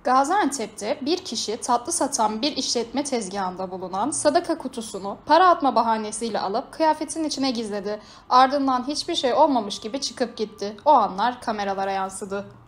Gaziantep'te bir kişi tatlı satan bir işletme tezgahında bulunan sadaka kutusunu para atma bahanesiyle alıp kıyafetin içine gizledi. Ardından hiçbir şey olmamış gibi çıkıp gitti. O anlar kameralara yansıdı.